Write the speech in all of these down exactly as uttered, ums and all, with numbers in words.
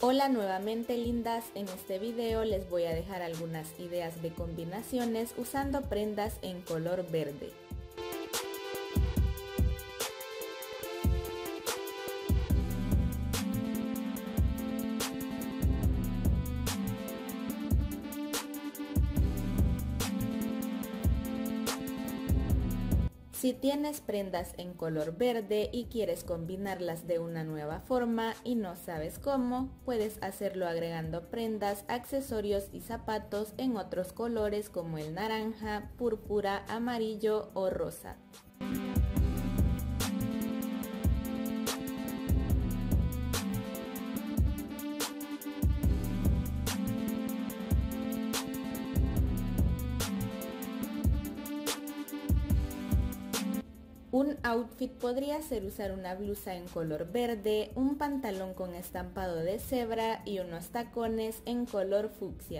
Hola nuevamente lindas, en este video les voy a dejar algunas ideas de combinaciones usando prendas en color verde. Si tienes prendas en color verde y quieres combinarlas de una nueva forma y no sabes cómo, puedes hacerlo agregando prendas, accesorios y zapatos en otros colores como el naranja, púrpura, amarillo o rosa. Un outfit podría ser usar una blusa en color verde, un pantalón con estampado de cebra y unos tacones en color fucsia.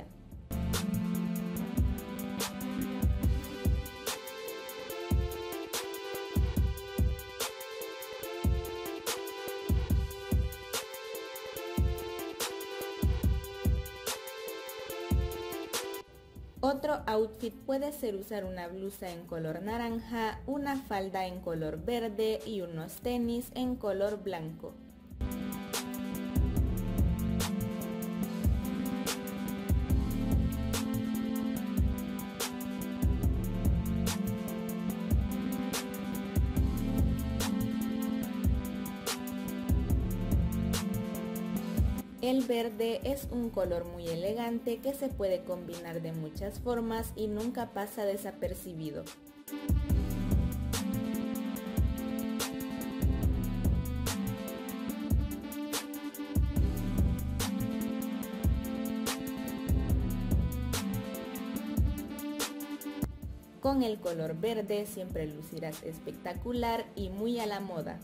Otro outfit puede ser usar una blusa en color naranja, una falda en color verde y unos tenis en color blanco. El verde es un color muy elegante que se puede combinar de muchas formas y nunca pasa desapercibido. Con el color verde siempre lucirás espectacular y muy a la moda.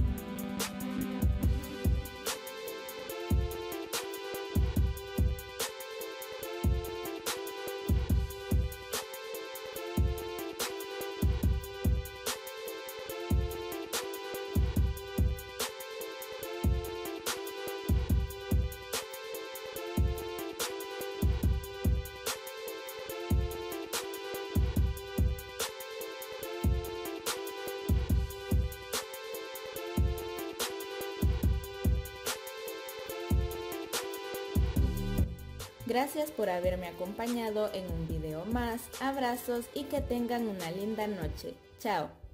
Gracias por haberme acompañado en un video más, abrazos y que tengan una linda noche. Chao.